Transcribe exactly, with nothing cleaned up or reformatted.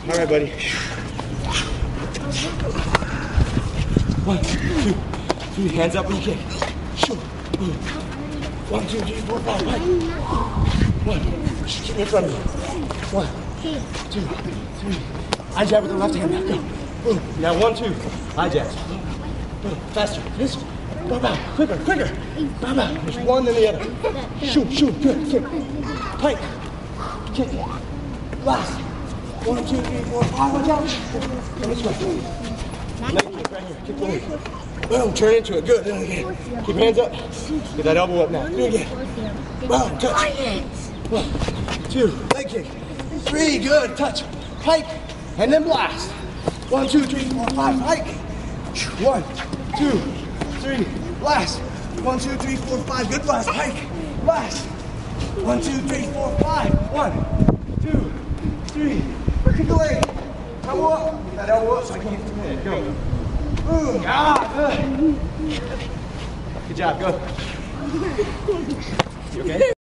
All right, buddy. One, two, three. Hands up when you kick. One, two, three, four, five. Right. One. Keep me in front of me. One, two, three. I jab with the left hand. Now go. Boom. Now one, two. I jab. Boom. Faster. This. Bow, bow. Quicker, quicker. Bow, bow. There's one then the other. Shoot, shoot. Good. Kick. Tight. Kick. Last. One, two, three, four, five. Watch out. Come this way. Leg kick right here. Kick forward. Boom. Turn into it. Good. Then again. Keep hands up. Get that elbow up now. Do it again. Boom. Touch. One, two. Leg kick. Three. Good. Touch. Hike. And then blast. One, two, three, four, five. Hike. One, two, three. Blast. One, two, three, four, five. Good blast. Hike. Blast. One, two, three, four, five. One, two, three. Kick away. Elbow up. Get that elbow up so I can't get it. Go. Boom. Ah, good. Good job. Go. You okay?